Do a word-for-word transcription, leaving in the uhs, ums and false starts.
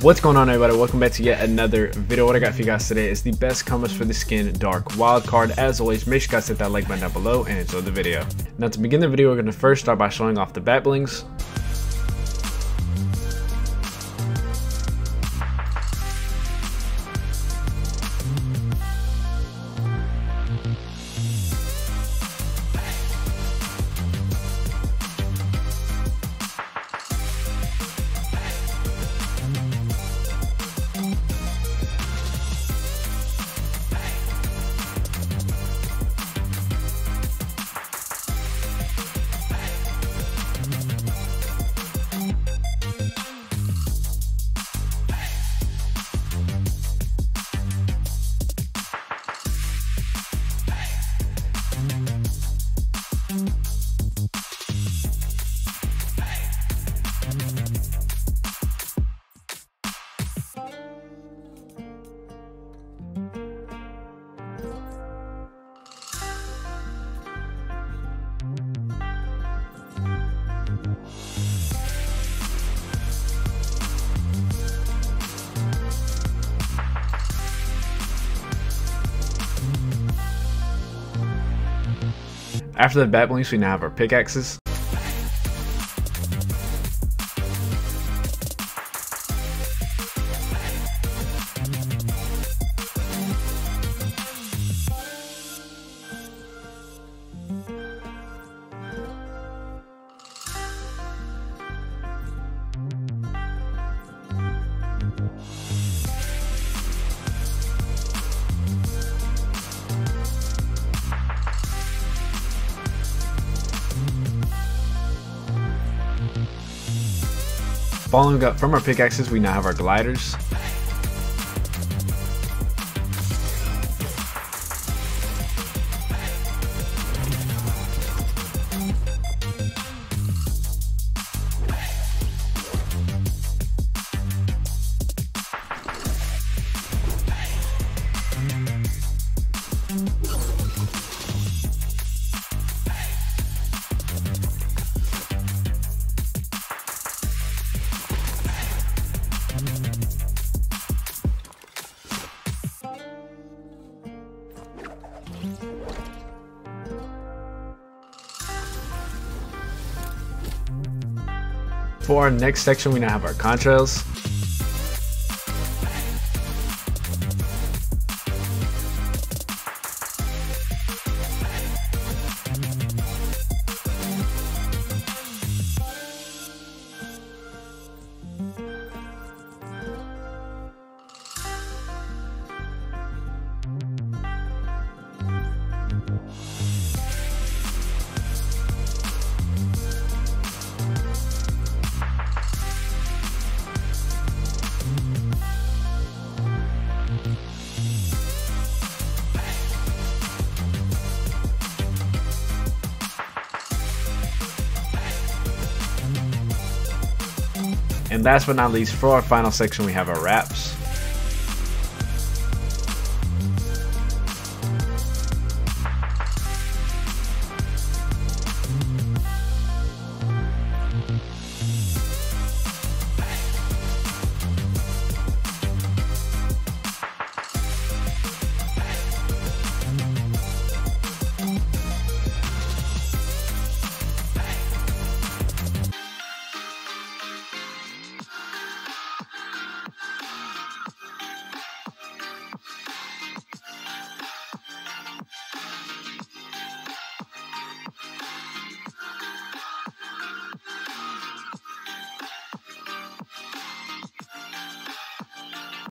What's going on, everybody? Welcome back to yet another video. What I got for you guys today is the best combos for the skin Dark Wildcard. As always, make sure you guys hit that like button down below and enjoy the video. Now to begin the video, we're going to first start by showing off the bat blings. After the bat blings, we now have our pickaxes. Following up from our pickaxes, we now have our gliders. For our next section, we now have our contrails. And last but not least, for our final section, we have our wraps.